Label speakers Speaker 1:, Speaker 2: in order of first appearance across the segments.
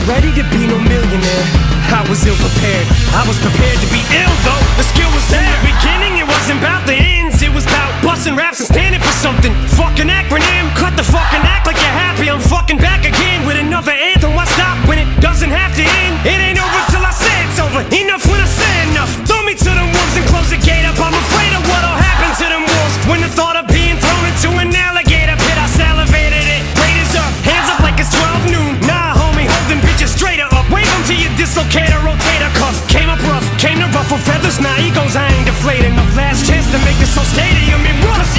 Speaker 1: ready to be no millionaire. I was ill prepared. I was prepared to be ill though. The skill was there. In the beginning, it wasn't about the ends. It was about busting raps and standing for something. Fucking acronym. Cut the fucking act like you're happy. I'm fucking back again with another anthem. Why stop when it doesn't have to end? It ain't over till I say it's over. Enough when I say enough. Throw me to the wolves and close the gate up. I'm afraid of what'll happen to them wolves when the thought of being thrown into an alligator pit. I salivated it. Raiders up, hands up like it's 12 noon. Nah, homie, holding bitches straighter up. Wave them to your dislocator, rotator cuff. Came up rough, came to ruffle feathers. Nah, egos, I ain't deflating enough. Last chance to make this whole stadium in rust.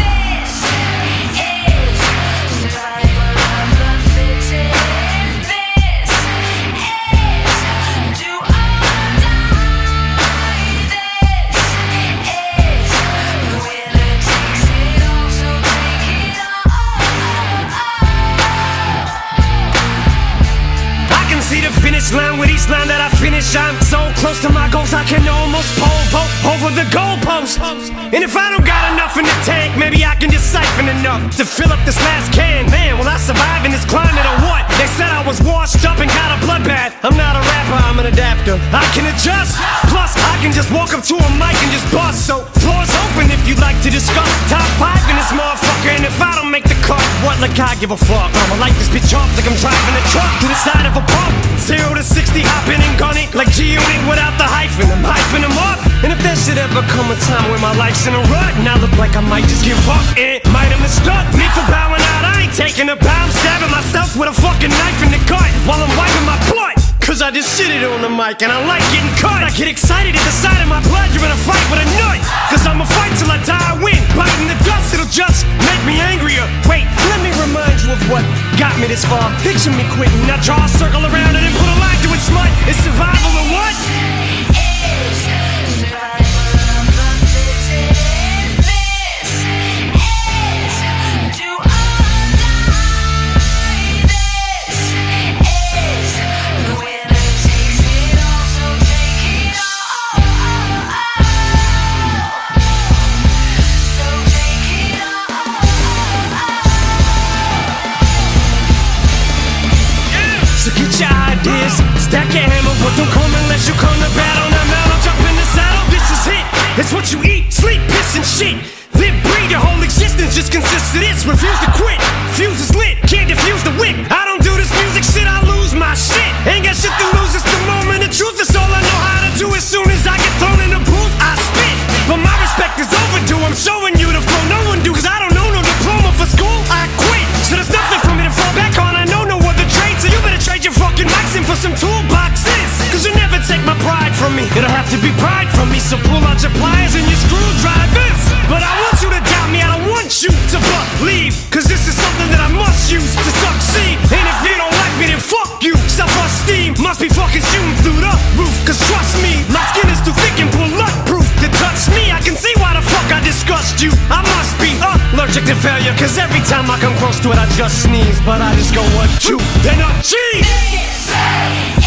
Speaker 1: See the finish line with each line that I finish. I'm so close to my goals I can almost pole vault over the goalpost. And if I don't got enough in the tank, maybe I can just siphon enough to fill up this last can. Man, will I survive in this climate or what? They said I was washed up and got a bloodbath. I'm not a rapper, I'm an adapter. I can adjust, plus I can just walk up to a mic and just bust. So floor's open if you'd like to discuss. Top 5 in this motherfucker, and if I don't make the cut, what, like I give a fuck? I'ma light this bitch off like I'm driving a truck to the side of a pump. 0 to 60, hopping and gunning like G-Unit without the hyphen. I'm hyping them up. And if there should ever come a time when my life's in a rut and I look like I might just give up, it might have mistook me for bowing out. I ain't taking a bow. I'm stabbing myself with a fucking knife in the gut while I'm wiping my butt. Cause I just shit it on the mic and I like getting cut. I get excited at the sight of my blood. You're in a fight with a nut. Cause I'ma fight till I die, I win. Biting the dust, it'll just make me angrier. Wait, let me remind you of what got me this far. Picture me quitting, now draw a circle around it and put a line to it, smut. It's survival or what? Stack your hammer, but don't come unless you come to battle. Now mount, I'm jumping the saddle, this is it. It's what you eat, sleep, piss and shit. Live, breathe, your whole existence just consists of this. Refuse to quit, fuse is lit, can't defuse the wick. I don't do this music shit, I lose my shit. Ain't got shit to lose, it's the moment of truth. It's all I know how to do. As soon as I get thrown in the booth, I spit. But my respect is overdue, I'm showing you the flow no one do. Cause I don't know no diploma for school, I quit. So there's nothing for me to fall back on, I know no other trade. So you better trade your fucking mics in for some toolboxes. Cause you'll never take my pride from me. It'll have to be pride from me. So pull out your pliers and your screwdrivers. But I want you to doubt me, I don't want you to believe. Cause this is something that I must use to succeed. And if you don't like me, then fuck you. Self-esteem must be fucking shooting through the roof. Cause trust me, my skin is too thick and bulletproof to touch me. I can see why the fuck I disgust you. I must be allergic to failure. Cause every time I come close to it, I just sneeze. But I just go, what, you, then a cheese.